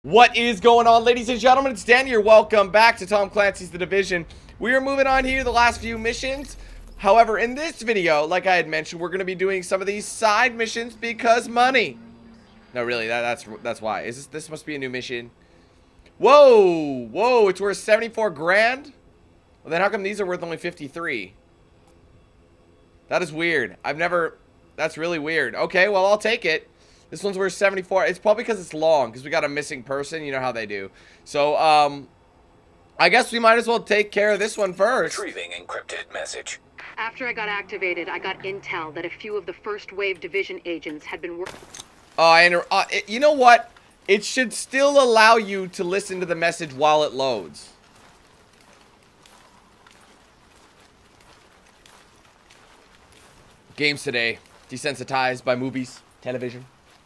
What is going on, ladies and gentlemen? It's Dan here. Welcome back to Tom Clancy's The Division. We are moving on here, the last few missions. However, in this video, like I had mentioned, we're going to be doing some of these side missions because money. No, really, that's why. Is this must be a new mission. Whoa, it's worth 74 grand? Well, then how come these are worth only 53? That is weird. That's really weird. Okay, well, I'll take it. This one's worth 74. It's probably because it's long, because we got a missing person. You know how they do. So, I guess we might as well take care of this one first. Retrieving encrypted message. After I got activated, I got intel that a few of the first wave division agents had been working. You know what? It should still allow you to listen to the message while it loads. Games today. Desensitized by movies, television.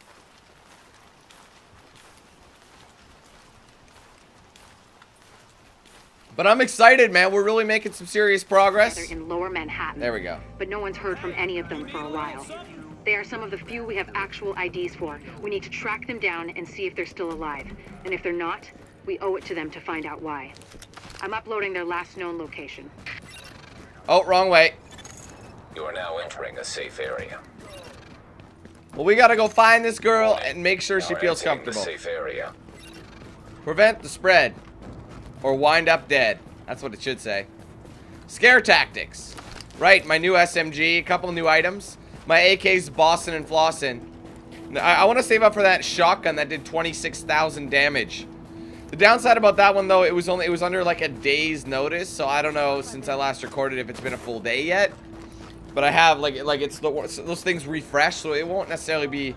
But I'm excited, man. We're really making some serious progress. In Lower Manhattan. There we go. But no one's heard from any of them for a while. They are some of the few we have actual IDs for. We need to track them down and see if they're still alive. And if they're not, we owe it to them to find out why. I'm uploading their last known location. Oh, wrong way. You are now entering a safe area. Well, we gotta go find this girl and make sure she feels entering comfortable. the safe area. Prevent the spread. Or wind up dead. That's what it should say. Scare tactics. Right, my new SMG, a couple new items. My AK's bossing and flossing. I want to save up for that shotgun that did 26,000 damage. The downside about that one though, it was under like a day's notice, so I don't know since I last recorded if it's been a full day yet. But I have like it's those things refresh, so it won't necessarily be.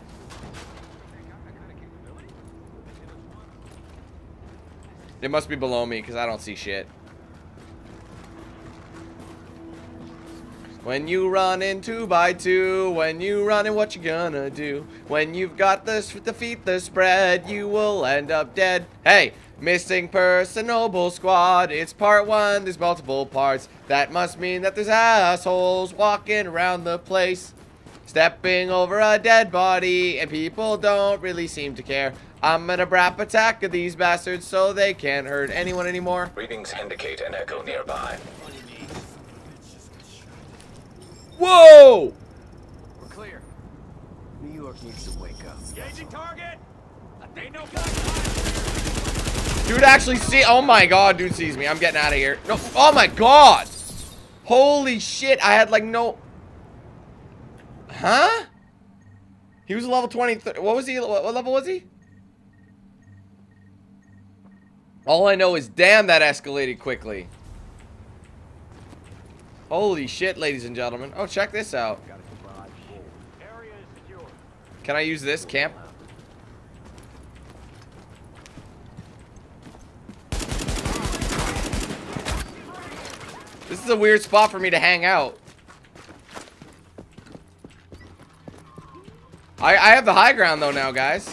They must be below me because I don't see shit. When you run in 2x2, when you run in, what you gonna do? When you've got the defeat the spread, you will end up dead. Hey, missing person noble squad. It's part 1. There's multiple parts. That must mean that there's assholes walking around the place, stepping over a dead body, and people don't really seem to care. I'm gonna brap attack these bastards so they can't hurt anyone anymore. Readings indicate an echo nearby. Whoa! We're clear. New York needs to wake up. Engaging target. Ain't no Dude actually see. Oh my god, dude sees me. I'm getting out of here. No. Oh my god. Holy shit. I had like no. Huh? He was level 20. What was he? What level was he? All I know is, damn, that escalated quickly. Holy shit, ladies and gentlemen. Oh, check this out. Can I use this camp? This is a weird spot for me to hang out. I have the high ground though now, guys.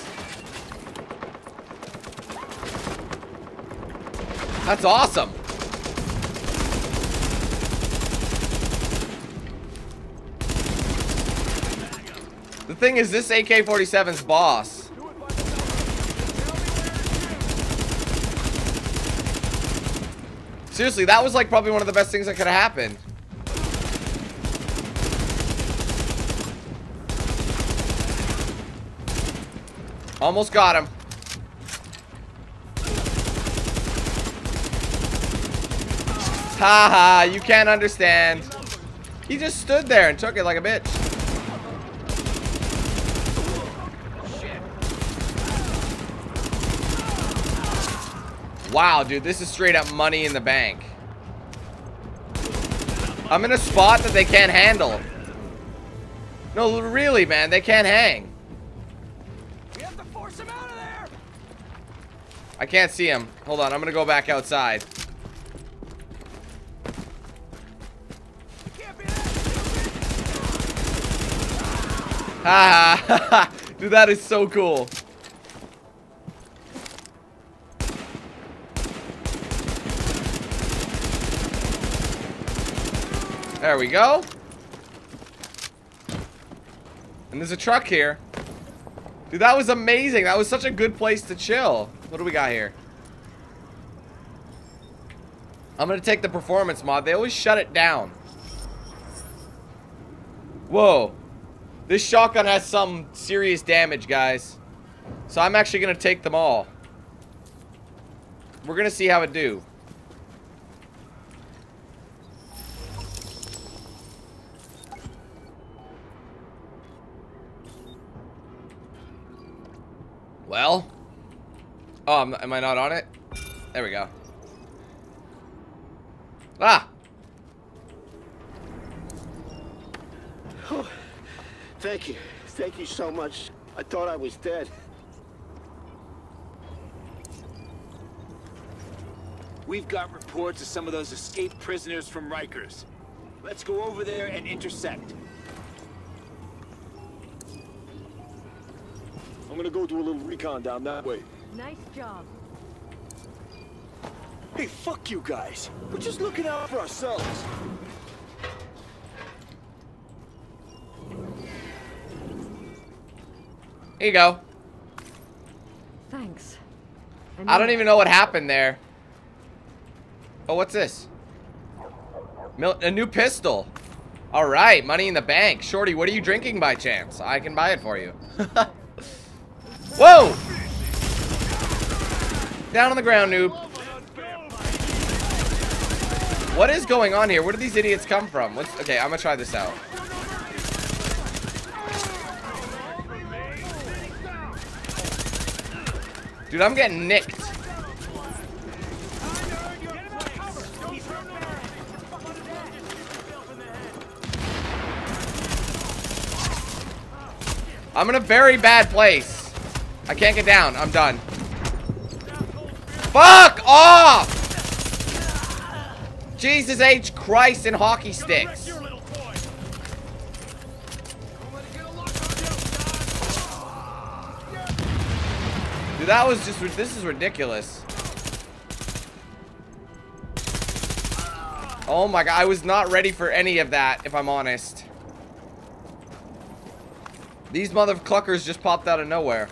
That's awesome. The thing is, this AK-47's boss. Seriously, that was like probably one of the best things that could have happened. Almost got him. Haha, you can't understand. He just stood there and took it like a bitch. Wow, dude, this is straight up money in the bank. I'm in a spot that they can't handle. No, really, man, they can't hang. We have to force him out of there. I can't see him. Hold on, I'm gonna go back outside. Ha! Dude, that is so cool. There we go. And there's a truck here. Dude, that was amazing. That was such a good place to chill. What do we got here? I'm gonna take the performance mod. They always shut it down. Whoa. This shotgun has some serious damage, guys. So I'm actually gonna take them all. We're gonna see how it do. Well. Oh, am I not on it? There we go. Ah! Oh, thank you. Thank you so much. I thought I was dead. We've got reports of some of those escaped prisoners from Rikers. Let's go over there and intercept. I'm gonna go do a little recon down that way. Nice job. Hey, fuck you guys. We're just looking out for ourselves. Here you go. Thanks. I don't even know what happened there. Oh, what's this? A new pistol. Alright, money in the bank. Shorty, what are you drinking by chance? I can buy it for you. Whoa! Down on the ground, noob. What is going on here? Where do these idiots come from? Okay, I'm gonna try this out. Dude, I'm getting nicked. I'm in a very bad place. I can't get down. I'm done. Fuck off! Jesus H. Christ and hockey sticks. Dude, that was just, this is ridiculous. Oh my god, I was not ready for any of that, if I'm honest. These motherfuckers just popped out of nowhere.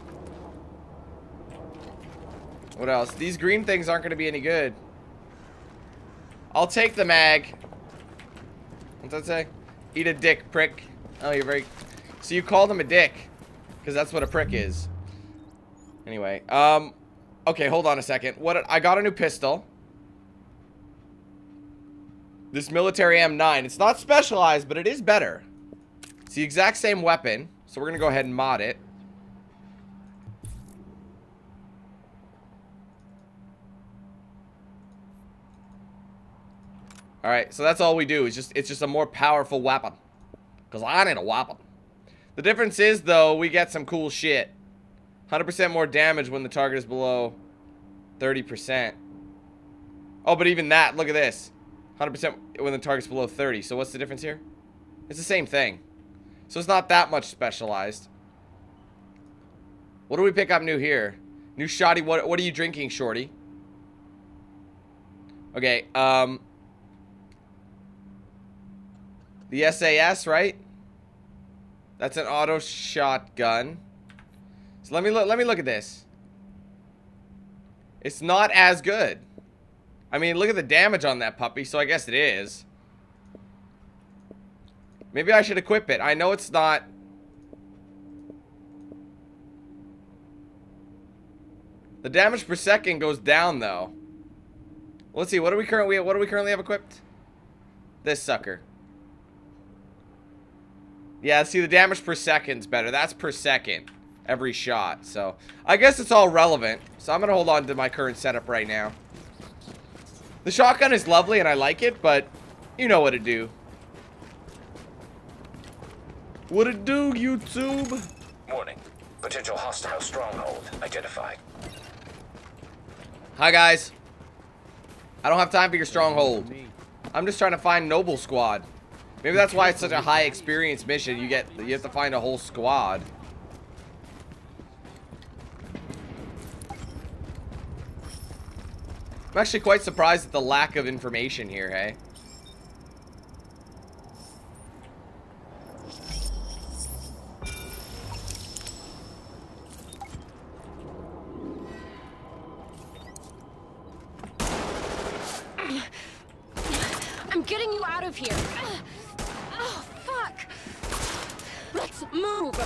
What else? These green things aren't going to be any good. I'll take the mag. What's that say? Eat a dick, prick. Oh, you're very... So you call them a dick. Because that's what a prick is. Anyway, okay, hold on a second. I got a new pistol. This military M9. It's not specialized, but it is better. It's the exact same weapon. So we're going to go ahead and mod it. Alright, so that's all we do. It's just a more powerful weapon. Because I need a weapon. The difference is, though, we get some cool shit. 100% more damage when the target is below 30%. Oh, but even that, look at this. 100% when the target's below 30. So what's the difference here? It's the same thing. So it's not that much specialized. What do we pick up new here? New shoddy, what are you drinking, shorty? Okay, the SAS, right? That's an auto shotgun. So let me look at this. It's not as good. I mean, look at the damage on that puppy, so I guess it is. Maybe I should equip it. I know it's not. The damage per second goes down though. Let's see, what do we currently have equipped? This sucker. Yeah, see, the damage per second's better. That's per second. Every shot. So, I guess it's all relevant. So, I'm going to hold on to my current setup right now. The shotgun is lovely and I like it, but you know what it do. What it do, YouTube? Warning. Potential hostile stronghold identified. Hi, guys. I don't have time for your stronghold. I'm just trying to find Noble Squad. Maybe that's why it's such a high experience mission. You have to find a whole squad. I'm actually quite surprised at the lack of information here, hey? getting you out of here. Oh, fuck. Let's move.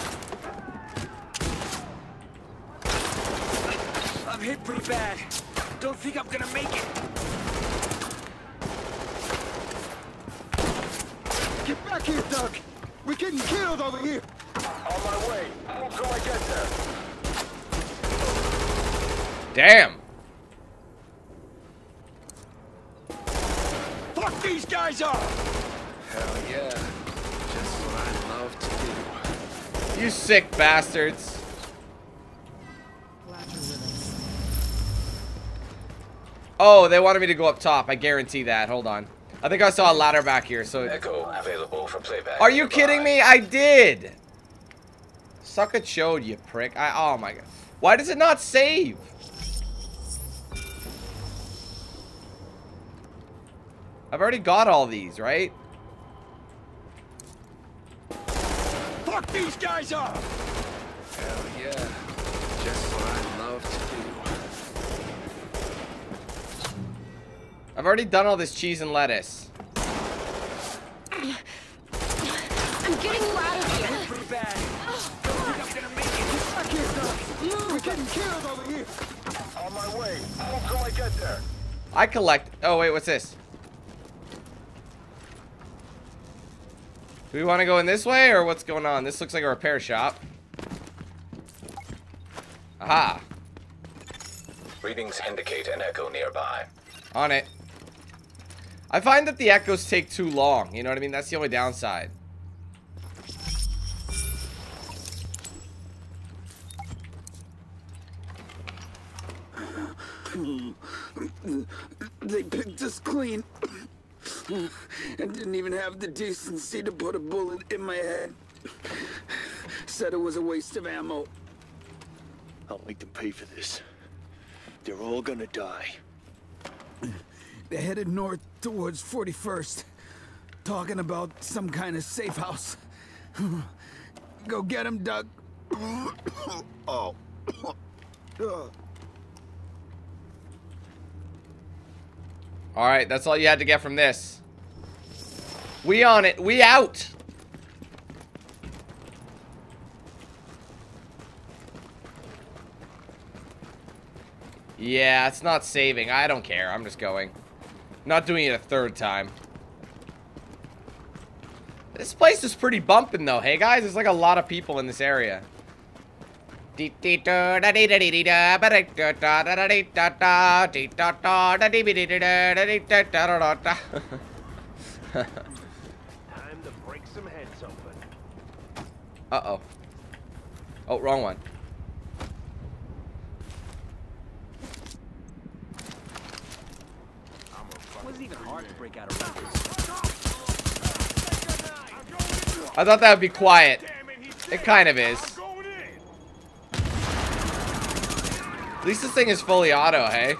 I'm hit pretty bad. Don't think I'm gonna make it. Get back here, Doug! We're getting killed over here! On my way. Until I get there. Damn. Fuck these guys up! Hell yeah. Just what I love to do. You sick bastards. Oh, they wanted me to go up top. I guarantee that. Hold on. I think I saw a ladder back here, so... Echo available for playback. Are you kidding me? I did! Suck it showed, you prick. Oh my god. Why does it not save? I've already got all these, right? Fuck these guys up! Hell yeah. Just what I love to do. I've already done all this cheese and lettuce. I'm getting you out of here. Pretty bad. Don't think I'm gonna make it. Back here, Doug! We're getting killed over here! On my way. Until I get there. I collect... Oh, wait, what's this? Do we want to go in this way, or what's going on? This looks like a repair shop. Aha. Readings indicate an echo nearby. On it. I find that the echoes take too long. You know what I mean? That's the only downside. They picked us clean. And didn't even have the decency to put a bullet in my head. Said it was a waste of ammo. I'll make them pay for this. They're all gonna die. They're headed north towards 41st. Talking about some kind of safe house. Go get him, Doug. Oh. Alright, that's all you had to get from this. We on it. We out. Yeah, it's not saving. I don't care. I'm just going. Not doing it a third time. This place is pretty bumping though. Hey guys, there's like a lot of people in this area. Time to break some heads open. Uh-oh. Oh, wrong one. It wasn't even hard to break out of records. I thought that would be quiet. It kind of is. At least this thing is fully auto, hey?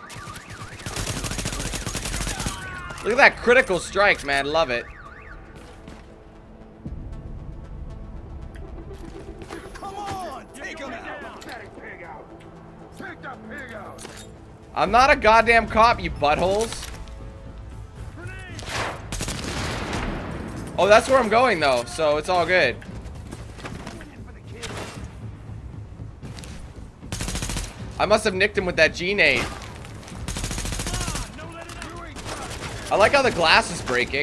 Look at that critical strike, man. Love it. Come on, take him out. Take that pig out. I'm not a goddamn cop, you buttholes. Oh, that's where I'm going, though, so it's all good. I must have nicked him with that G-nade. I like how the glass is breaking.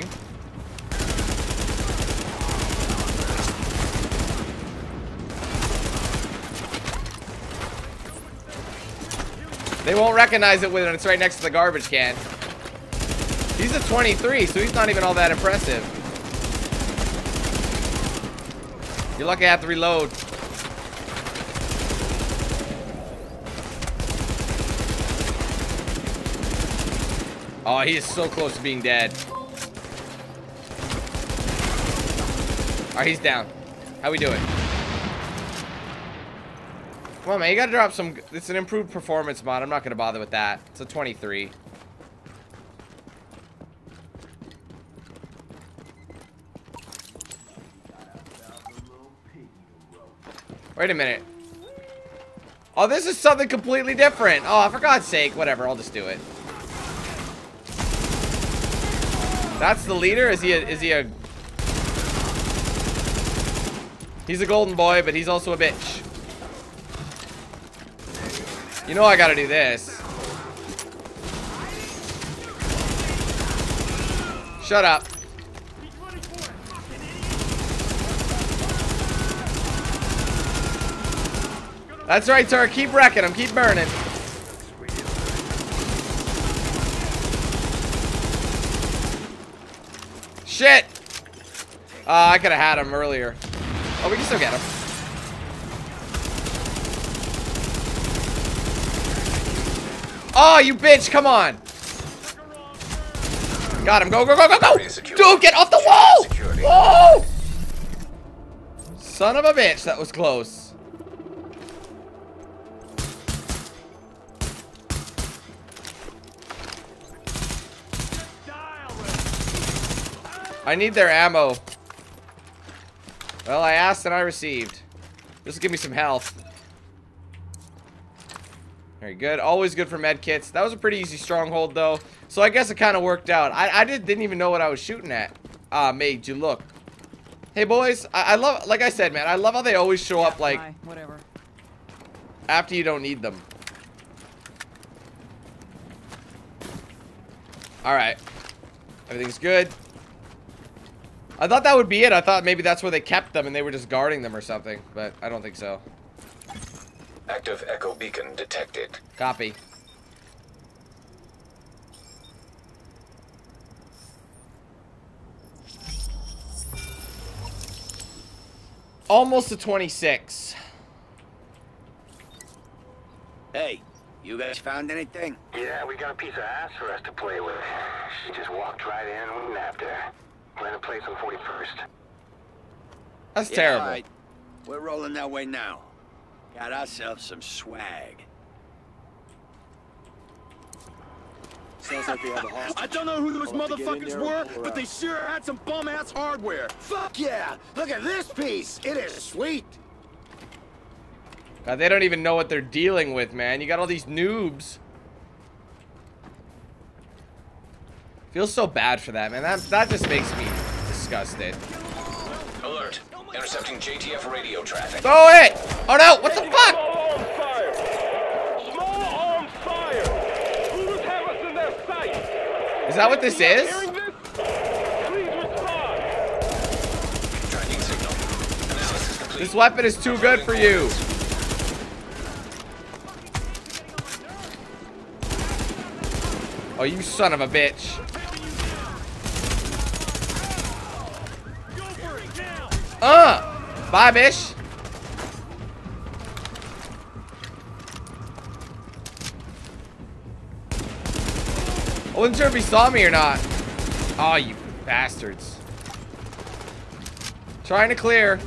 They won't recognize it when it's right next to the garbage can. He's a 23, so he's not even all that impressive. You're lucky I have to reload. Oh, he is so close to being dead. Alright, he's down. How we doing? Come on, man. You gotta drop some... It's an improved performance mod. I'm not gonna bother with that. It's a 23. Wait a minute. Oh, this is something completely different. Oh, for God's sake. Whatever. I'll just do it. That's the leader? Is he a... He's a golden boy, but he's also a bitch. You know I gotta do this. Shut up. That's right, sir. Keep wrecking him. Keep burning. Shit! I could have had him earlier. Oh, we can still get him. Oh, you bitch! Come on! Got him. Go, go, go, go, go! Dude, get off the wall! Whoa! Son of a bitch, that was close. I need their ammo. Well, I asked and I received. This will give me some health. Very good. Always good for med kits. That was a pretty easy stronghold, though. So I guess it kind of worked out. I didn't even know what I was shooting at. Made you look. Hey, boys. I love, like I said, man, I love how they always show up, like, whatever. after you don't need them. Alright. Everything's good. I thought that would be it. I thought maybe that's where they kept them and they were just guarding them or something. But I don't think so. Active echo beacon detected. Copy. Almost to 26. Hey, you guys found anything? Yeah, we got a piece of ass for us to play with. She just walked right in and we nabbed her. Plan a place on 41st. That's terrible. All right. We're rolling that way now. Got ourselves some swag. Sounds like they have a hostage. I don't know who those We'll have to get in motherfuckers there were, and pull her but they out. sure had some bum-ass hardware. Fuck yeah! Look at this piece! It is sweet! God, they don't even know what they're dealing with, man. You got all these noobs. Feels so bad for that, man. That just makes me disgusted. Alert. Intercepting JTF radio traffic. Throw it! Oh no! What the fuck? Small on fire! Small on fire! Who's have us in their sight? Is that what this is? Hearing this? Please respond! Tracking signal. Analysis complete. This weapon is too good for you. Oh, you son of a bitch. Bye, bitch. I wasn't sure if he saw me or not. Oh, you bastards. Trying to clear.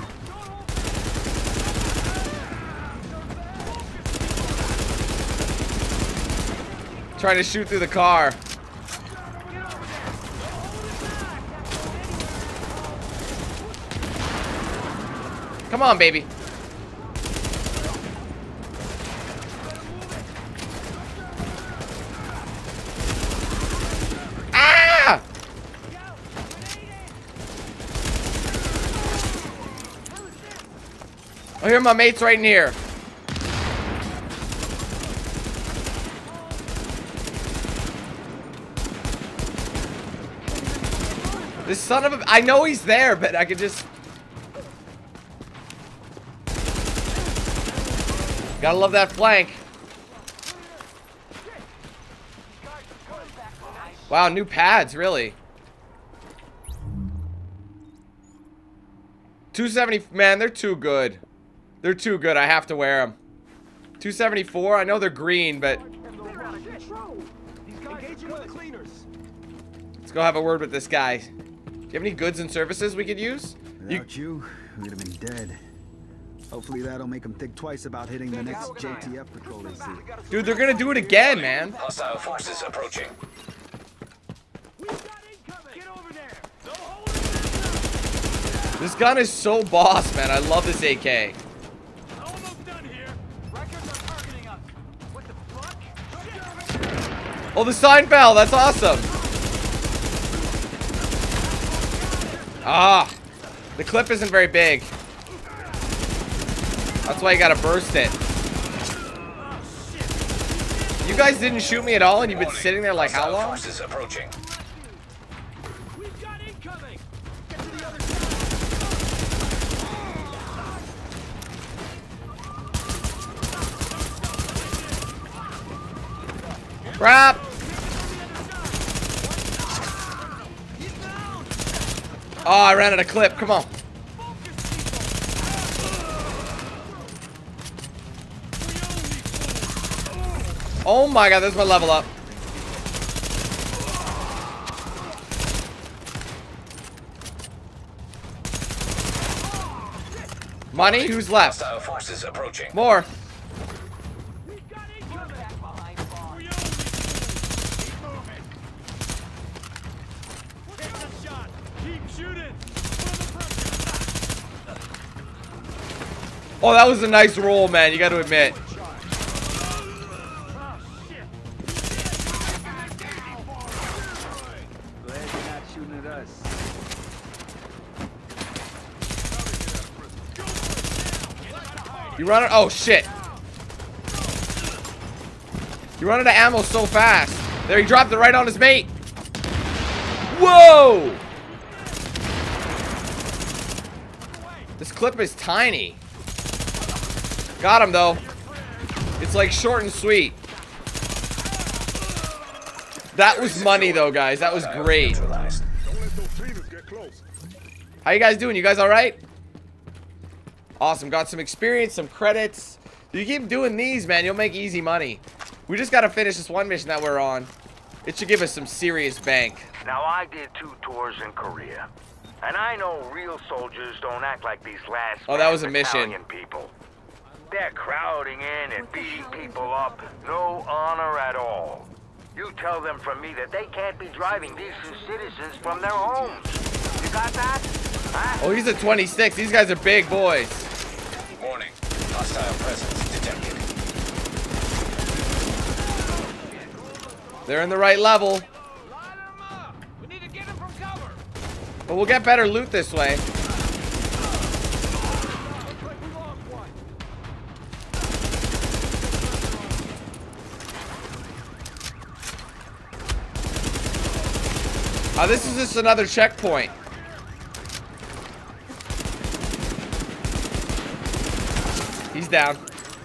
Trying to shoot through the car. Come on, baby. Ah! Oh, here are my mates right in here. This son of a... I know he's there, but I could just... Gotta love that flank. Wow, new pads, really. 270, man, they're too good. They're too good, I have to wear them. 274, I know they're green, but... Let's go have a word with this guy. Do you have any goods and services we could use? Without you, we'd have been dead. Hopefully that'll make them think twice about hitting the next JTF patrol they see. Dude, they're gonna do it again, man. Hostile forces approaching. This gun is so boss, man. I love this AK. Oh, the sign fell. That's awesome. Ah, the clip isn't very big. That's why you gotta burst it. You guys didn't shoot me at all, and you've been sitting there like how long? Forces approaching. We've got incoming. Get to the other side. Crap! Oh, I ran out of clip. Come on. Oh my god, there's my level up. Money? Who's left? Hostile forces approaching. More. We've got incoming. Back behind bar. Keep moving. Take the shot. Keep shooting. Oh, that was a nice roll, man. You got to admit. You run it. Oh shit! You run out of ammo so fast. There, he dropped it right on his mate. Whoa! This clip is tiny. Got him though. It's like short and sweet. That was money though, guys. That was great. How you guys doing? You guys all right? Awesome. Got some experience, some credits. You keep doing these, man. You'll make easy money. We just got to finish this one mission that we're on. It should give us some serious bank. Now, I did 2 tours in Korea, and I know real soldiers don't act like these last Oh, that was a mission. battalion people. They're crowding in and beating people up. No honor at all. You tell them from me that they can't be driving these citizens from their homes. You got that? Huh? Oh, he's a 26. These guys are big boys. Warning. Hostile presence detected. They're in the right level. We need to get him from cover. But we'll get better loot this way. Oh, this is just another checkpoint. He's down.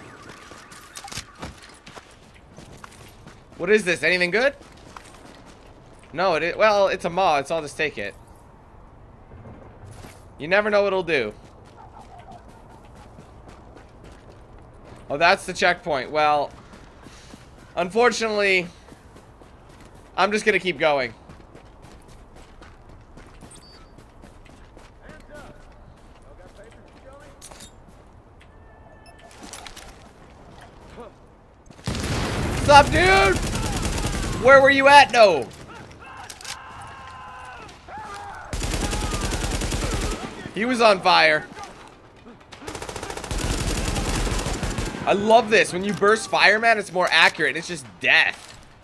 What is this? Anything good? No, it is. Well, it's a mod, so I'll just take it. You never know what it'll do. Oh, that's the checkpoint. Well, unfortunately, I'm just gonna keep going. What's up, dude? Where were you at? No. He was on fire. I love this. When you burst fire, man, it's more accurate. It's just death.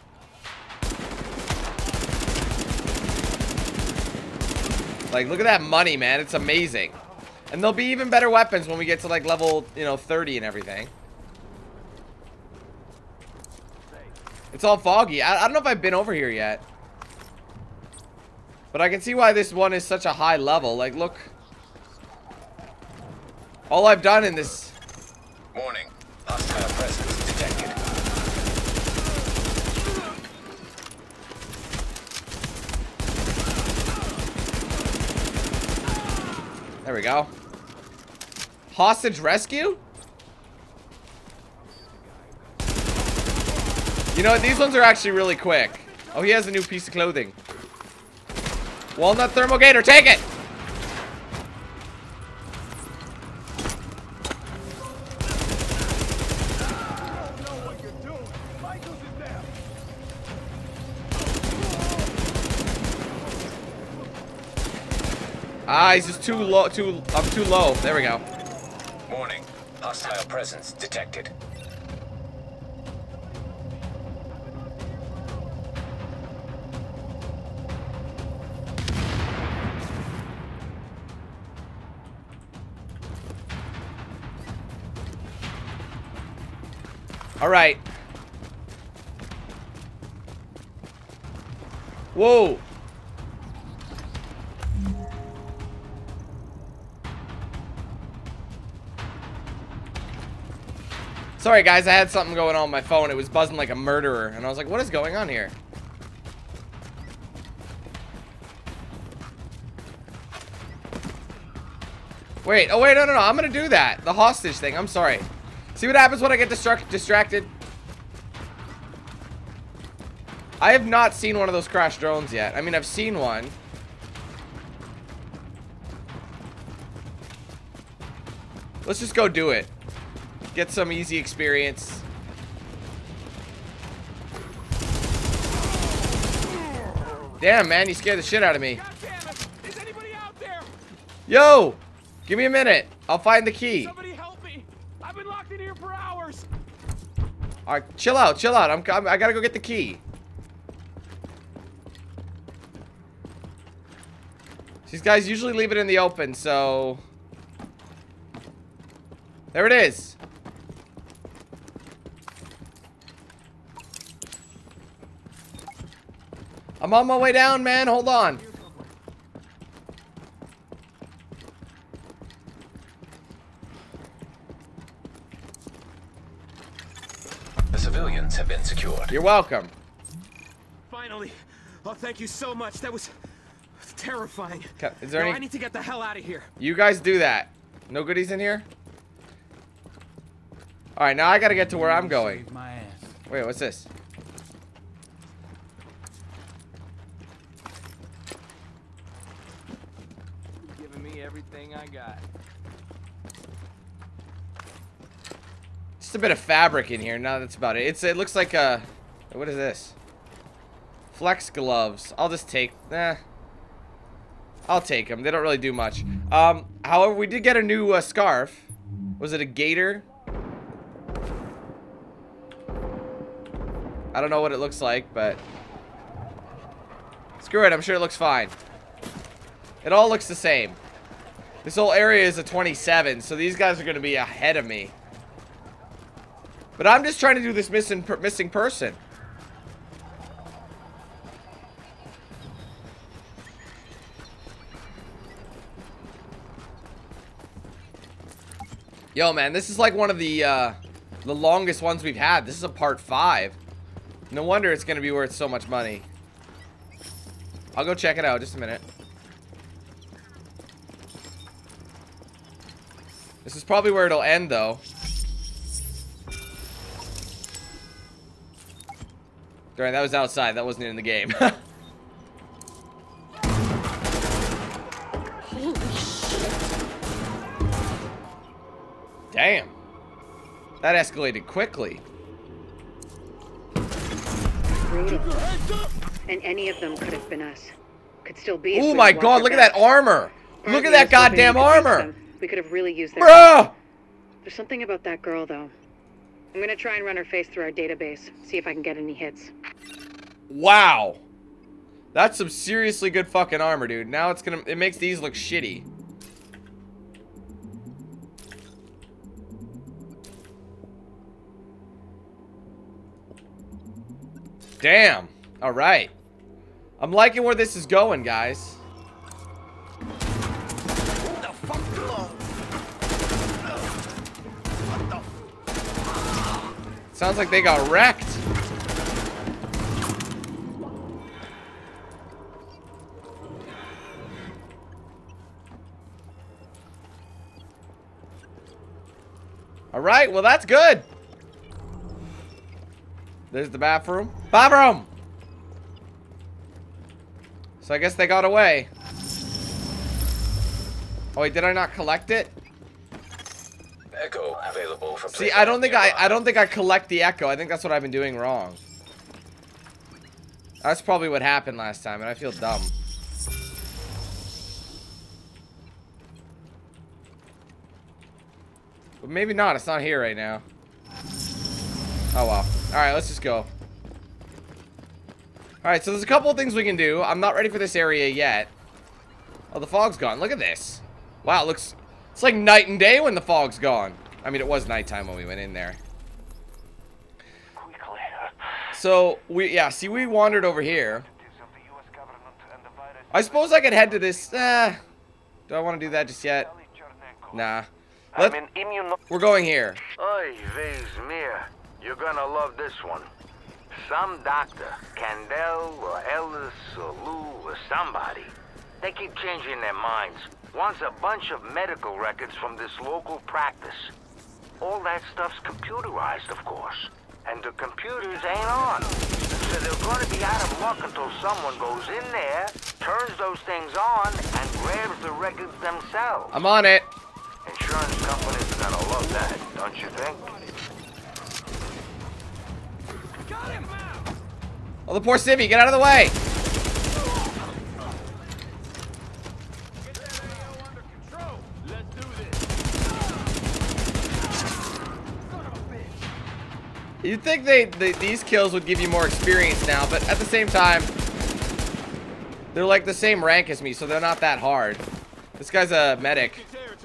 Like, look at that money, man. It's amazing. And there'll be even better weapons when we get to, like, level, 30 and everything. It's all foggy. I don't know if I've been over here yet. But I can see why this one is such a high level. Like, look. All I've done in this... Warning. Hostile presence detected. There we go. Hostage rescue? You know what? These ones are actually really quick. Oh, he has a new piece of clothing. Walnut thermogator, take it! Ah, he's just too low. I'm too low. There we go. Warning. Hostile presence detected. Alright. Whoa. Sorry guys, I had something going on with my phone. It was buzzing like a murderer. And I was like, what is going on here? Wait, oh wait, no, I'm gonna do that. The hostage thing, I'm sorry. See what happens when I get distracted? I have not seen one of those crash drones yet. I mean, I've seen one. Let's just go do it. Get some easy experience. Damn, man, you scared the shit out of me. God damn it! Is anybody out there? Yo! Give me a minute. I'll find the key. Somebody help me! I've been locked in here for hours. Alright, chill out, chill out. I gotta go get the key. These guys usually leave it in the open, so... There it is. I'm on my way down, man. Hold on. The civilians have been secured. You're welcome. Finally. Oh, thank you so much. That was terrifying. Okay, is there any... I need to get the hell out of here. You guys do that. No goodies in here? Alright, now I gotta get to where I'm going. Wait, what's this? Giving me everything I got. Just a bit of fabric in here. No, that's about it. It looks like a... What is this? Flex gloves. I'll just take... I'll take them. They don't really do much. However, we did get a new scarf. Was it a gator? I don't know what it looks like, but... Screw it. I'm sure it looks fine. It all looks the same. This whole area is a 27, so these guys are going to be ahead of me. But I'm just trying to do this missing person. Yo, man, this is like one of the longest ones we've had. This is a part 5. No wonder it's going to be worth so much money. I'll go check it out just a minute. This is probably where it'll end, though. Darn, that was outside. That wasn't in the game. Holy shit. Damn. That escalated quickly. Brutal. And any of them could have been us. Could still be. Oh my god, look at that armor. Look at that goddamn armor. We could have really used their Bruh! There's something about that girl, though. I'm gonna try and run her face through our database. See if I can get any hits. Wow. That's some seriously good fucking armor, dude. Now it makes these look shitty. Damn. Alright. I'm liking where this is going, guys. Sounds like they got wrecked. Alright, well that's good. There's the bathroom. Bathroom! So I guess they got away. Oh wait, did I not collect it? Echo available for See, I don't think I collect the echo. I think that's what I've been doing wrong. That's probably what happened last time, and I feel dumb. But maybe not. It's not here right now. Oh well. Alright, let's just go. Alright, so there's a couple of things we can do. I'm not ready for this area yet. Oh, the fog's gone. Look at this. Wow, it looks... It's like night and day when the fog's gone. I mean, it was nighttime when we went in there. So see, we wandered over here. I suppose I could head to this. Do I want to do that just yet? Nah. We're going here. Oy vey's mir. You're gonna love this one. Some doctor, Candel or Ellis or Lou or somebody, they keep changing their minds. Wants a bunch of medical records from this local practice. All that stuff's computerized, of course. And the computers ain't on. So they're gonna be out of luck until someone goes in there, turns those things on, and grabs the records themselves. I'm on it. Insurance companies are gonna love that, don't you think? Oh, the poor civvy, get out of the way. You'd think these kills would give you more experience now, but at the same time, they're like the same rank as me, so they're not that hard. This guy's a medic.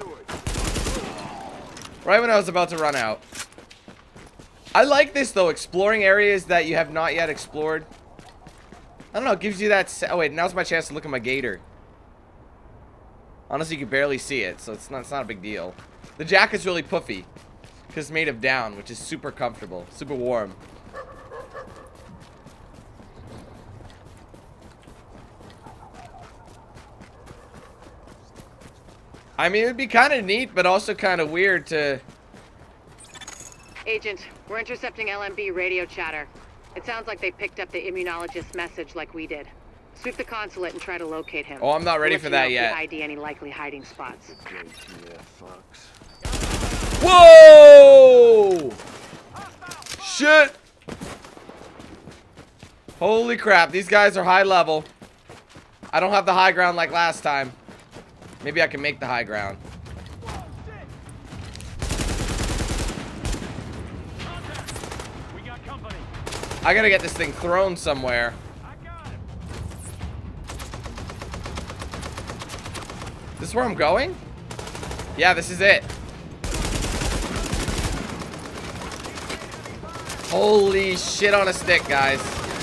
Right when I was about to run out. I like this though, exploring areas that you have not yet explored. I don't know, it gives you that. Oh wait, now's my chance to look at my gator. Honestly, you can barely see it, so it's not a big deal. The jacket's really puffy because it's made of down, which is super comfortable, super warm. I mean, it would be kind of neat, but also kind of weird to... Agent, we're intercepting LMB radio chatter. It sounds like they picked up the immunologist's message like we did. Sweep the consulate and try to locate him. Oh, I'm not ready for that yet. ID any likely hiding spots. Whoa! Shit! Holy crap, these guys are high level. I don't have the high ground like last time. Maybe I can make the high ground. I gotta get this thing thrown somewhere. Is this where I'm going? Yeah, this is it. Holy shit on a stick, guys.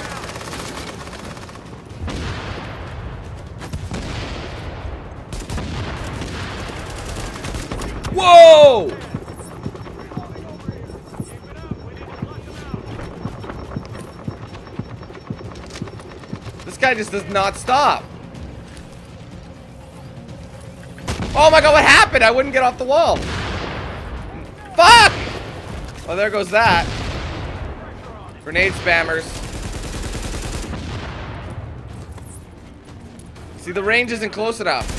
Whoa! This guy just does not stop. Oh my god, what happened? I wouldn't get off the wall. Fuck! Well, there goes that. Grenade spammers. See, the range isn't close enough.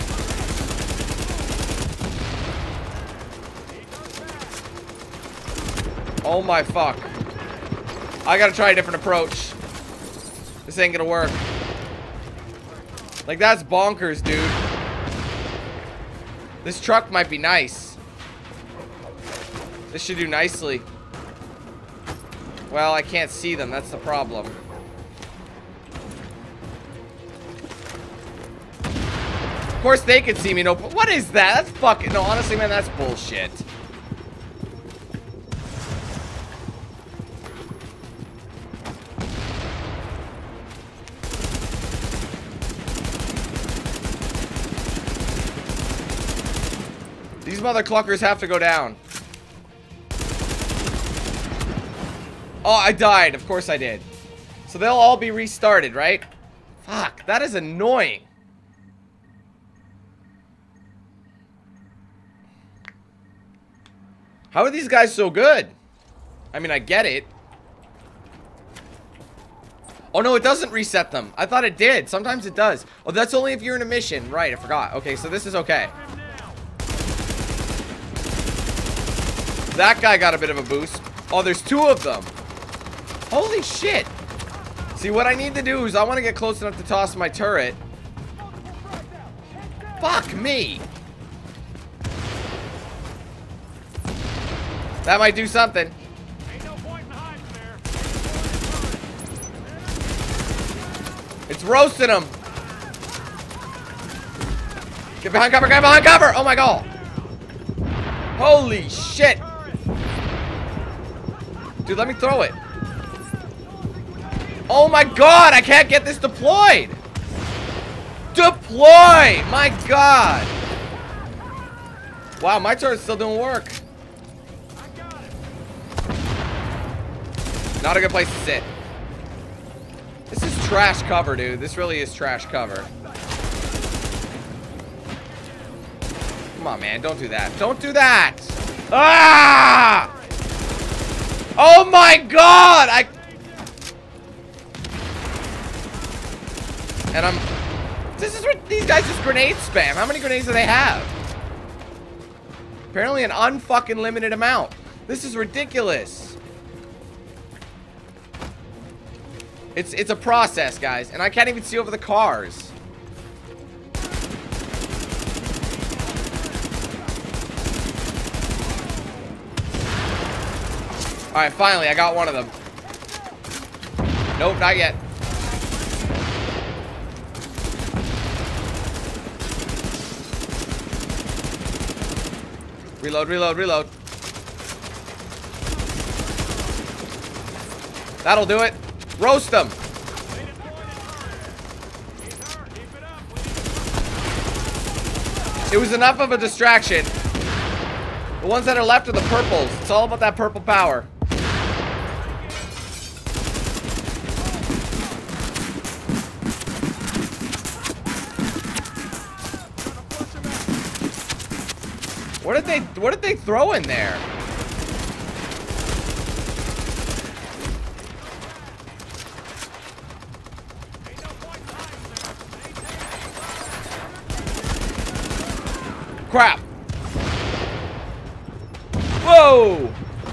Oh my fuck. I gotta try a different approach. This ain't gonna work. Like, that's bonkers, dude. This truck might be nice. This should do nicely. Well, I can't see them. That's the problem. Of course, they can see me. No, what is that? That's fucking... No, honestly, man, that's bullshit. These mother cluckers have to go down. Oh, I died. Of course I did. So they'll all be restarted, right? Fuck, that is annoying. How are these guys so good? I mean, I get it. Oh, no, it doesn't reset them. I thought it did. Sometimes it does. Oh, that's only if you're in a mission. Right, I forgot. Okay, so this is okay. That guy got a bit of a boost. Oh, there's two of them. Holy shit. See, what I need to do is I want to get close enough to toss my turret. Fuck me. That might do something. It's roasting him. Get behind cover, get behind cover. Oh my god. Holy shit. Dude, let me throw it. Oh my god, I can't get this deployed! Deploy! My god! Wow, my turret's still doing work. Not a good place to sit. This is trash cover, dude. This really is trash cover. Come on, man. Don't do that. Don't do that! Ah! Oh my god! And this is what these guys just grenade spam. How many grenades do they have? Apparently an unfucking limited amount. This is ridiculous. It's a process, guys, and I can't even see over the cars. Alright, finally, I got one of them. Nope, not yet. Reload, reload, reload. That'll do it. Roast them. It was enough of a distraction. The ones that are left are the purples. It's all about that purple power. What did they throw in there? Crap. Whoa.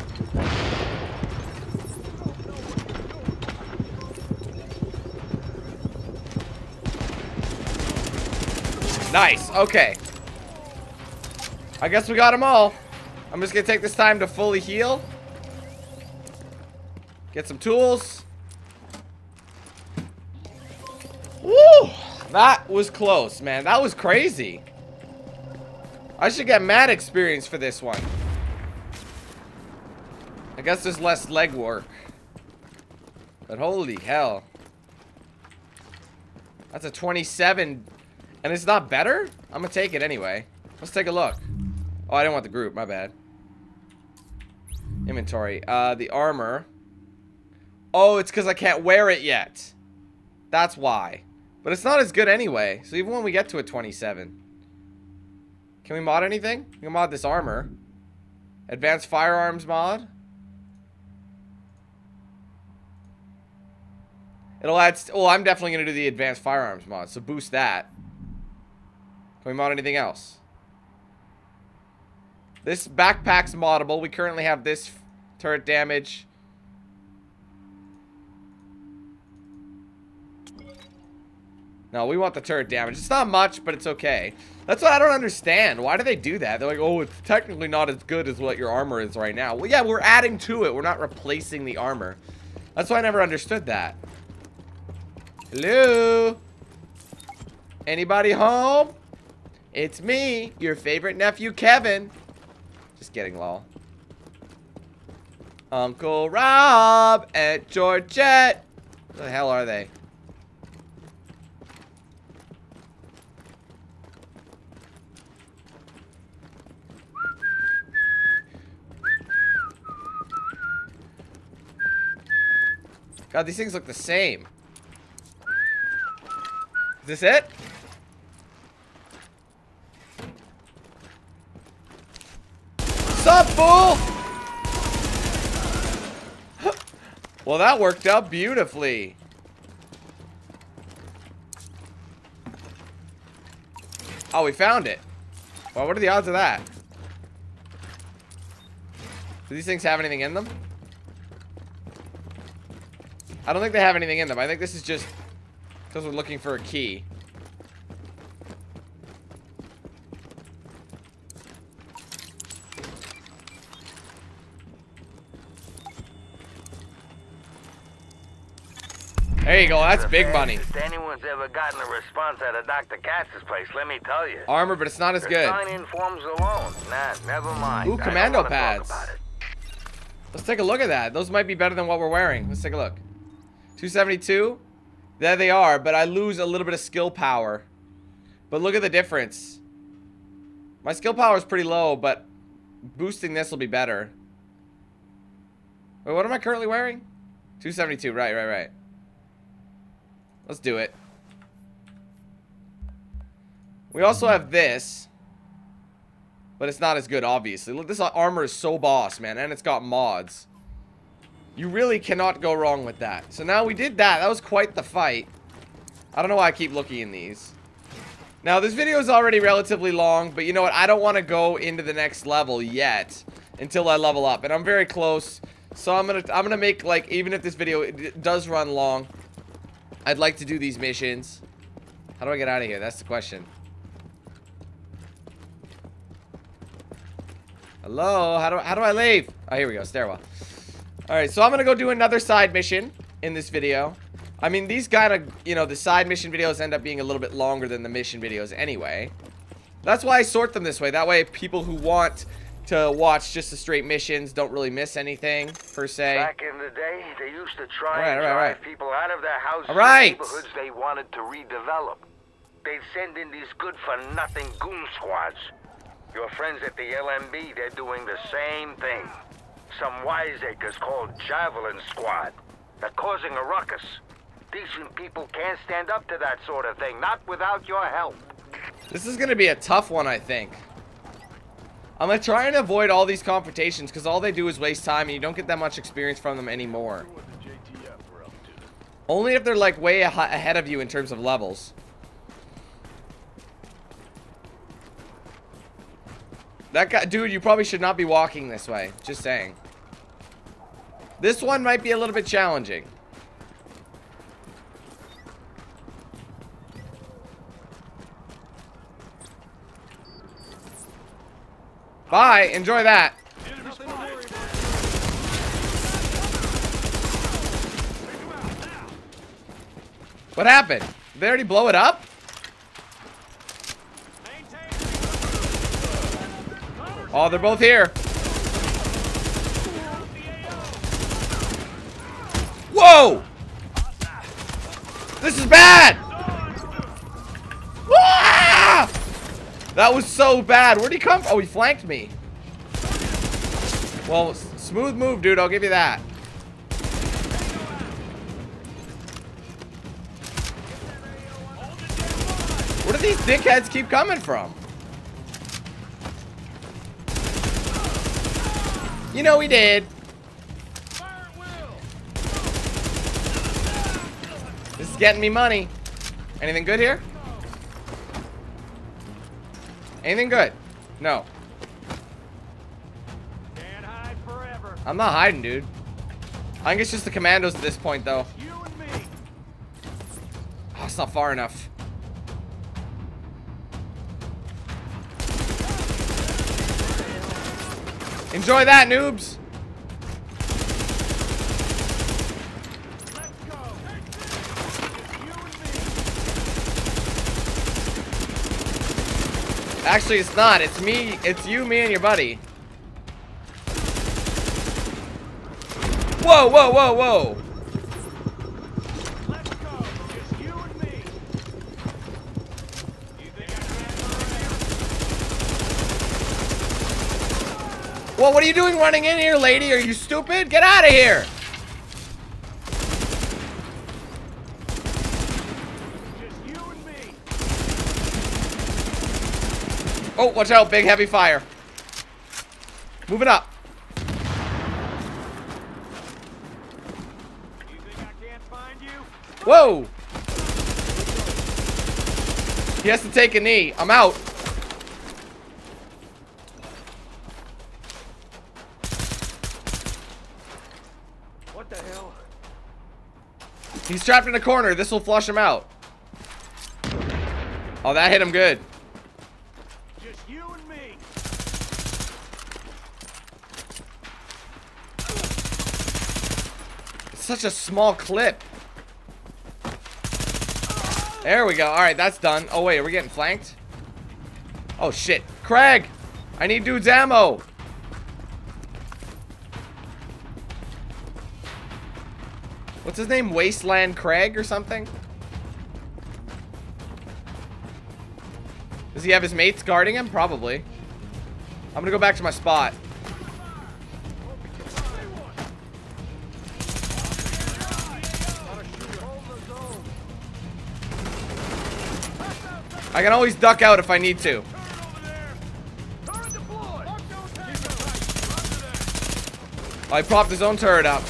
Nice. Okay. I guess we got them all. I'm just gonna take this time to fully heal. Get some tools. Woo! That was close, man. That was crazy. I should get mad experience for this one. I guess there's less leg work. But holy hell. That's a 27. And it's not better? I'm gonna take it anyway. Let's take a look. Oh, I didn't want the group. My bad. Inventory. The armor. Oh, it's because I can't wear it yet. That's why. But it's not as good anyway. So even when we get to a 27. Can we mod anything? We can mod this armor. Advanced firearms mod. It'll add... Well, I'm definitely going to do the advanced firearms mod. So boost that. Can we mod anything else? This backpack's moddable. We currently have this turret damage. No, we want the turret damage. It's not much, but it's okay. That's what I don't understand. Why do they do that? They're like, oh, it's technically not as good as what your armor is right now. Well, yeah, we're adding to it. We're not replacing the armor. That's why I never understood that. Hello? Anybody home? It's me, your favorite nephew, Kevin. Just kidding, lol. Uncle Rob and Georgette. Where the hell are they? God, these things look the same. Is this it? What's up, fool? Well, that worked out beautifully. Oh, we found it. Well, what are the odds of that? Do these things have anything in them? I don't think they have anything in them. I think this is just because we're looking for a key. There you go. That's big money. If anyone's ever gotten a response out of Dr. Katz's place, let me tell you. Armor, but it's not as good. Sign-in forms alone. Nah, never mind. Ooh, commando pads. Let's take a look at that. Those might be better than what we're wearing. Let's take a look. 272. There they are, but I lose a little bit of skill power. But look at the difference. My skill power is pretty low, but boosting this will be better. Wait, what am I currently wearing? 272, right. Let's do it. We also have this. But it's not as good, obviously. Look, this armor is so boss, man. And it's got mods. You really cannot go wrong with that. So now we did that. That was quite the fight. I don't know why I keep looking in these. Now, this video is already relatively long. But you know what? I don't want to go into the next level yet. Until I level up. And I'm very close. So I'm gonna make, like, even if this video it does run long, I'd like to do these missions. How do I get out of here? That's the question. Hello? How do I leave? Oh, here we go. Stairwell. Alright, so I'm gonna go do another side mission in this video. I mean, these kind of, you know, the side mission videos end up being a little bit longer than the mission videos anyway. That's why I sort them this way. That way, people who want to watch just the straight missions don't really miss anything, per se. Back in the day, they used to try and drive people out of their houses and neighborhoods they wanted to redevelop. They'd send in these good-for-nothing goon squads. Your friends at the LMB, they're doing the same thing. Some wiseacres called Javelin Squad. They're causing a ruckus. Decent people can't stand up to that sort of thing, not without your help. This is gonna be a tough one, I think. I'm gonna try and avoid all these confrontations because all they do is waste time and you don't get that much experience from them anymore. Only if they're like way ahead of you in terms of levels. That guy, dude, you probably should not be walking this way. Just saying. This one might be a little bit challenging. Bye. Enjoy that. What happened? Did they already blow it up? Oh, they're both here. Whoa! This is bad! Ah! That was so bad. Where'd he come from? Oh, he flanked me. Well, smooth move, dude. I'll give you that. Where do these dickheads keep coming from? You know he did. This is getting me money. Anything good here? Anything good? No. Can't hide forever. I'm not hiding, dude. I think it's just the commandos at this point, though. You and me. Oh, it's not far enough. Enjoy that, noobs. Let's go. You and me. Actually, it's not. It's me. It's you, me, and your buddy. Whoa, whoa, whoa, whoa. Let's go. Just you and me. You think I can? Well, what are you doing running in here, lady? Are you stupid? Get out of here. Just you and me. Oh, watch out. Big, heavy fire. Moving up. You think I can't find you? Whoa. He has to take a knee. I'm out. What the hell? He's trapped in a corner. This will flush him out. Oh, that hit him good. Just you and me. It's such a small clip. There we go. All right, that's done. Oh, wait. Are we getting flanked? Oh, shit. Craig! I need dude's ammo. What's his name? Wasteland Craig or something? Does he have his mates guarding him? Probably. I'm gonna go back to my spot. I can always duck out if I need to. I propped his own turret up.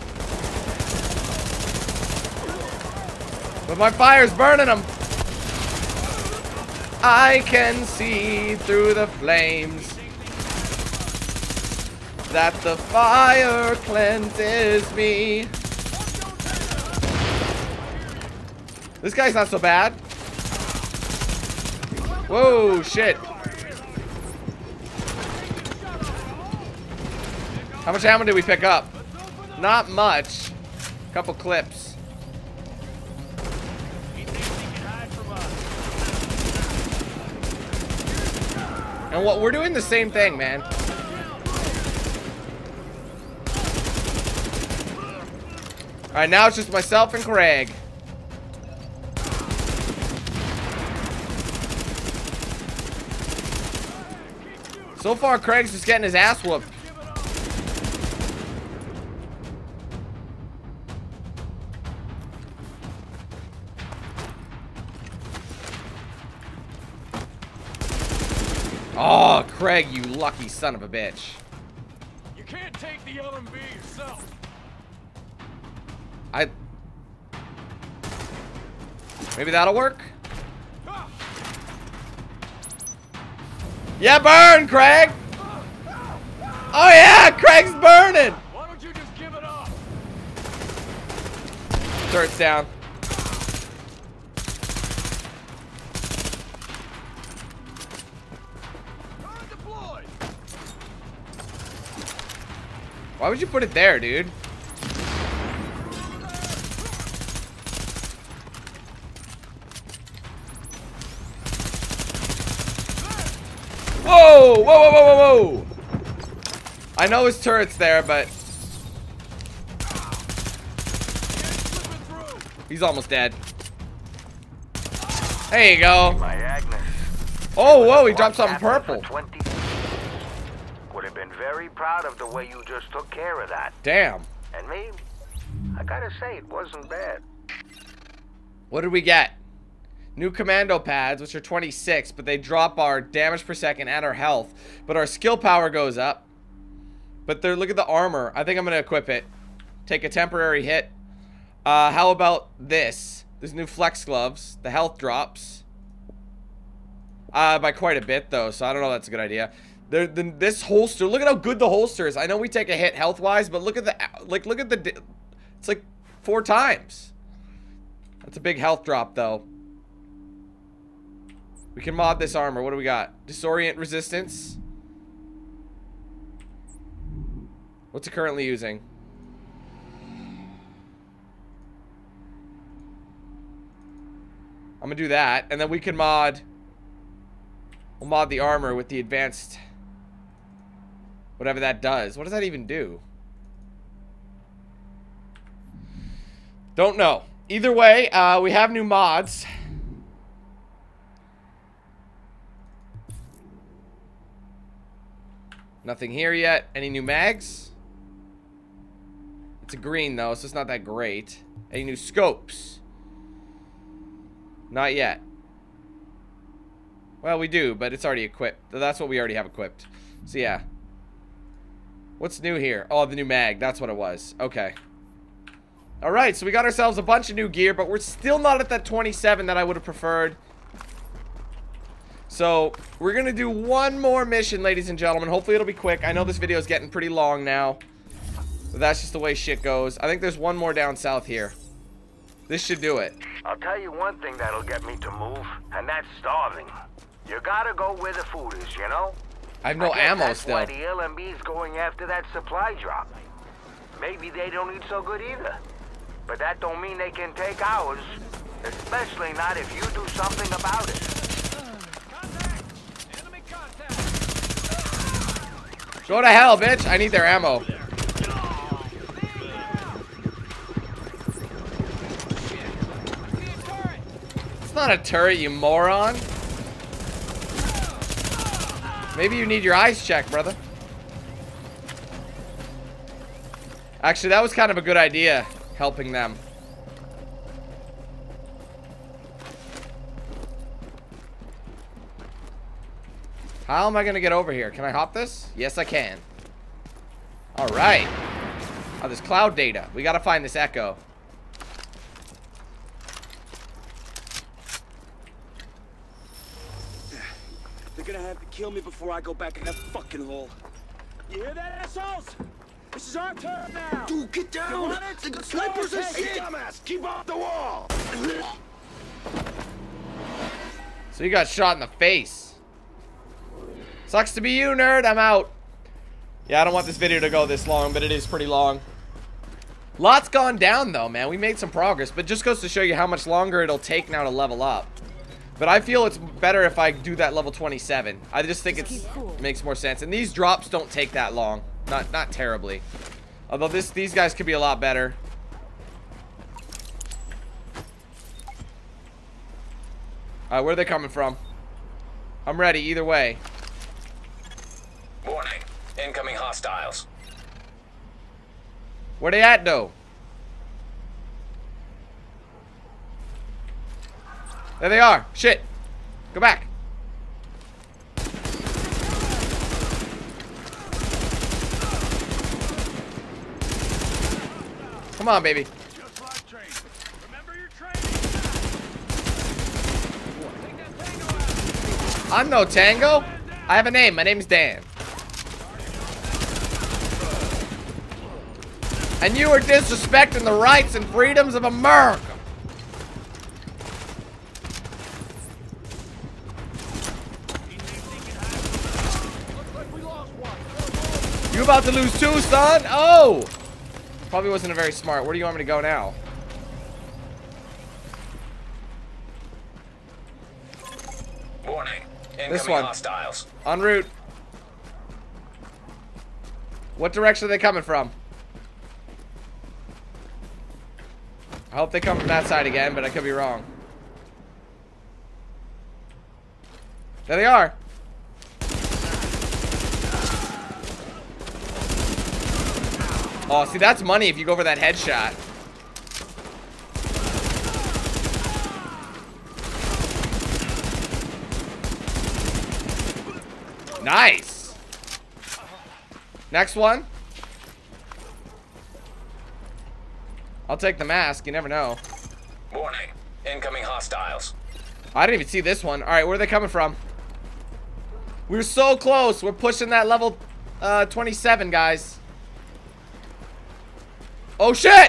But my fire's burning him. I can see through the flames that the fire cleanses me. This guy's not so bad. Whoa, shit. How much ammo did we pick up? Not much. Couple clips. And what we're doing the same thing, man. Alright, now it's just myself and Craig. So far, Craig's just getting his ass whooped. Oh, Craig, you lucky son of a bitch. You can't take the LMB yourself. Maybe that'll work? Yeah, burn, Craig! Oh yeah, Craig's burning! Why don't you just give it up? Turret's down. Why would you put it there, dude? Whoa! Whoa, whoa, whoa, whoa, whoa! I know his turret's there, but... he's almost dead. There you go. Oh, whoa, he dropped something purple. Would have been very proud of the way you just took care of that. Damn. And me, I gotta say, it wasn't bad. What did we get? New commando pads, which are 26, but they drop our damage per second and our health. But our skill power goes up. But they're, look at the armor. I think I'm going to equip it. Take a temporary hit. How about this? There's new flex gloves. The health drops. By quite a bit, though, so I don't know if that's a good idea. This holster, look at how good the holster is. I know we take a hit health-wise, but look at the, look at the, it's like 4 times. That's a big health drop, though. We can mod this armor. What do we got? Disorient resistance. What's it currently using? I'm gonna do that, and then we can mod. We'll mod the armor with the advanced. Whatever that does. What does that even do? Don't know. Either way, we have new mods. Nothing here yet. Any new mags? It's a green though, so it's not that great. Any new scopes? Not yet. Well, we do, but it's already equipped. That's what we already have equipped. So yeah. What's new here? Oh, the new mag. That's what it was. Okay. Alright, so we got ourselves a bunch of new gear, but we're still not at that 27 that I would have preferred. So, we're going to do one more mission, ladies and gentlemen. Hopefully it'll be quick. I know this video is getting pretty long now. But that's just the way shit goes. I think there's one more down south here. This should do it. I'll tell you one thing that'll get me to move, and that's starving. You gotta go where the food is, you know? I have no ammo still. That's why the LMB's going after that supply drop. Maybe they don't eat so good either. But that don't mean they can take ours. Especially not if you do something about it. Go to hell, bitch. I need their ammo. It's not a turret, you moron. Maybe you need your eyes checked, brother. Actually, that was kind of a good idea, helping them. How am I gonna get over here? Can I hop this? Yes, I can. Alright. Oh, there's cloud data. We gotta find this echo. They're gonna have to kill me before I go back in that fucking hole. You hear that, assholes? This is our turn now! Dude, get down! The snipers are shit! Hey, dumbass! Keep off the wall! So you got shot in the face. Sucks to be you, nerd. I'm out. Yeah, I don't want this video to go this long, but it is pretty long. Lots gone down, though, man. We made some progress, but just goes to show you how much longer it'll take now to level up. But I feel it's better if I do that level 27. I just think it makes more sense. And these drops don't take that long. Not terribly. Although these guys could be a lot better. Alright, where are they coming from? I'm ready either way. Warning. Incoming hostiles. Where they at, though? There they are. Shit. Go back. Come on, baby. I'm no Tango. I have a name. My name's Dan. And you are disrespecting the rights and freedoms of America. You about to lose too, son? Oh! Probably wasn't a very smart. Where do you want me to go now? Warning. Incoming This one. Hostiles. En route. What direction are they coming from? I hope they come from that side again, but I could be wrong. There they are. Oh, see, that's money if you go for that headshot. Nice. Next one. I'll take the mask. You never know. Warning. Incoming hostiles. I didn't even see this one. All right, where are they coming from? We're so close. We're pushing that level 27, guys. Oh, shit!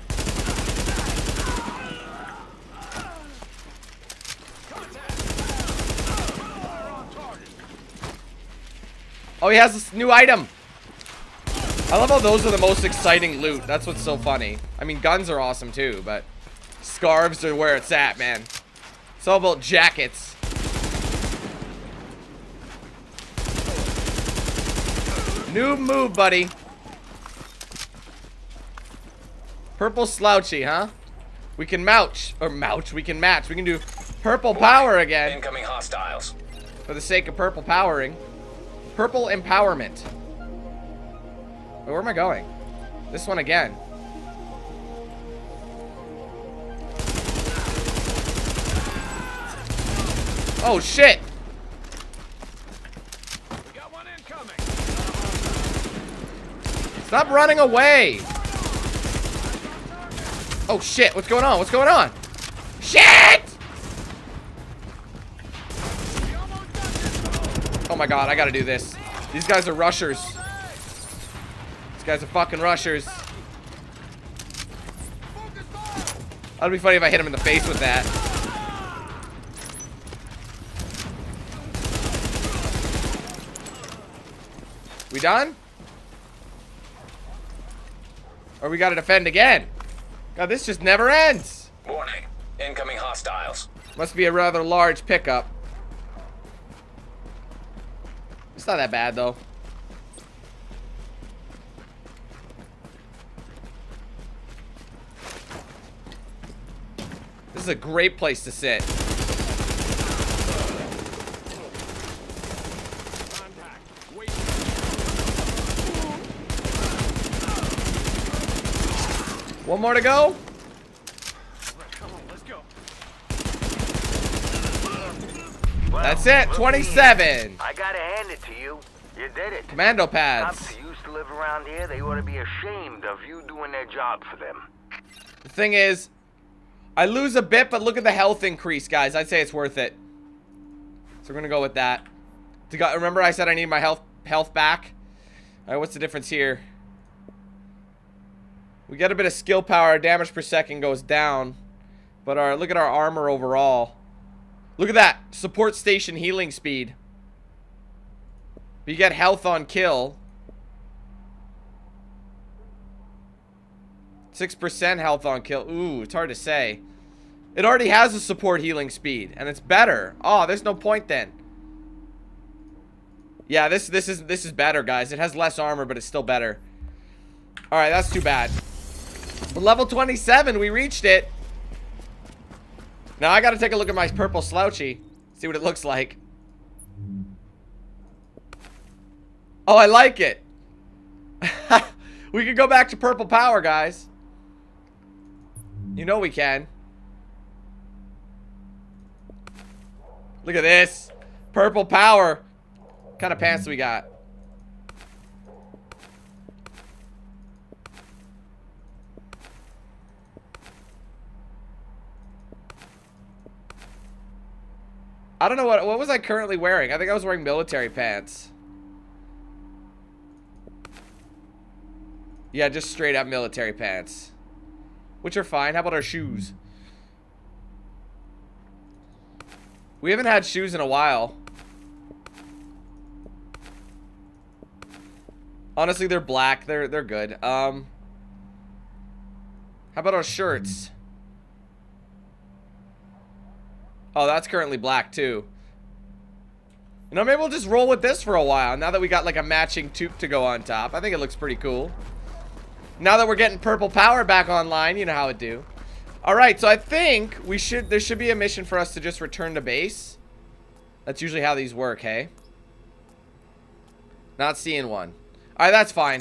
Oh, he has this new item. I love how those are the most exciting loot. That's what's so funny. I mean, guns are awesome too, but scarves are where it's at, man. It's all about jackets. New move, buddy. Purple slouchy, huh? We can we can match. We can do purple power again. Incoming hostiles. For the sake of purple powering. Purple empowerment. Wait, where am I going? This one again. Oh shit! We got one incoming. Stop running away! Oh shit, what's going on? What's going on? Shit! Oh my god, I gotta do this. These guys are rushers. These guys are fucking rushers. That'd be funny if I hit him in the face with that. We done? Or we gotta defend again? God, this just never ends. Warning. Incoming hostiles. Must be a rather large pickup. It's not that bad, though. This is a great place to sit. One more to go. Come on, let's go. Well, That's it. 27. I gotta hand it to you. You did it. Commando pads. Cops who used to live around here, they ought to be ashamed of you doing their job for them. The thing is, I lose a bit, but look at the health increase, guys. I'd say it's worth it. So we're gonna go with that. Remember I said I need my health back? Alright, what's the difference here? We get a bit of skill power. Our damage per second goes down. But look at our armor overall. Look at that. Support station healing speed. You get health on kill. 6% health on kill. Ooh, it's hard to say. It already has a support healing speed, and it's better. Oh, there's no point then. Yeah, this is better, guys. It has less armor, but it's still better. All right, that's too bad. But level 27, we reached it. Now I got to take a look at my purple slouchy, see what it looks like. Oh, I like it. We could go back to purple power, guys. You know we can. Look at this. Purple power. What kind of pants do we got? I don't know what was I currently wearing. I think I was wearing military pants. Yeah, just straight up military pants. Which are fine. How about our shoes? We haven't had shoes in a while. Honestly, they're black. They're good. How about our shirts? Oh, that's currently black too. You know, maybe we'll just roll with this for a while. Now that we got like a matching toque to go on top. I think it looks pretty cool. Now that we're getting purple power back online, you know how it do. Alright, so I think there should be a mission for us to just return to base. That's usually how these work, hey? Not seeing one. Alright, that's fine.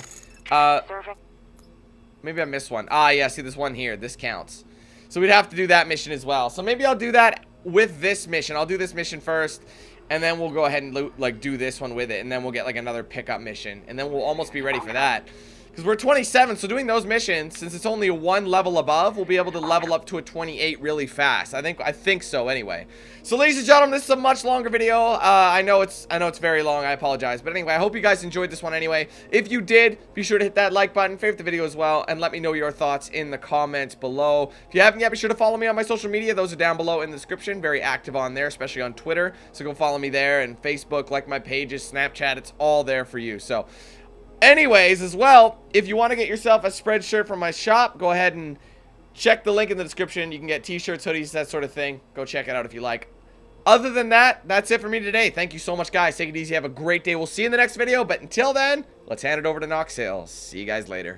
Maybe I missed one. Ah, yeah, see this one here. This counts. So we'd have to do that mission as well. So maybe I'll do that with this mission. I'll do this mission first, and then we'll go ahead and like do this one with it, and then we'll get like another pickup mission, and then we'll almost be ready for that. Because we're 27, so doing those missions, since it's only one level above, we'll be able to level up to a 28 really fast. I think so anyway. So ladies and gentlemen, this is a much longer video. I know it's very long. I apologize. But anyway, I hope you guys enjoyed this one anyway. If you did, be sure to hit that like button, favorite the video as well, and let me know your thoughts in the comments below. If you haven't yet, be sure to follow me on my social media. Those are down below in the description. Very active on there, especially on Twitter. So go follow me there, and Facebook, like my pages, Snapchat. It's all there for you. So anyways, as well, if you want to get yourself a spread shirt from my shop, go ahead and check the link in the description. You can get t-shirts, hoodies, that sort of thing. Go check it out if you like. Other than that, that's it for me today. Thank you so much, guys. Take it easy. Have a great day. We'll see you in the next video. But until then, let's hand it over to Knox Hill. See you guys later.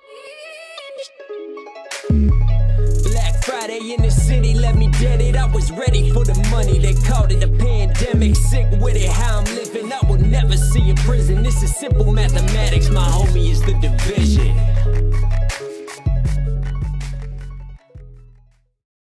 Friday in the city, let me get it. I was ready for the money. They called it a pandemic. Sick with it, how I'm living. I will never see a prison. This is simple mathematics. My homie is the division.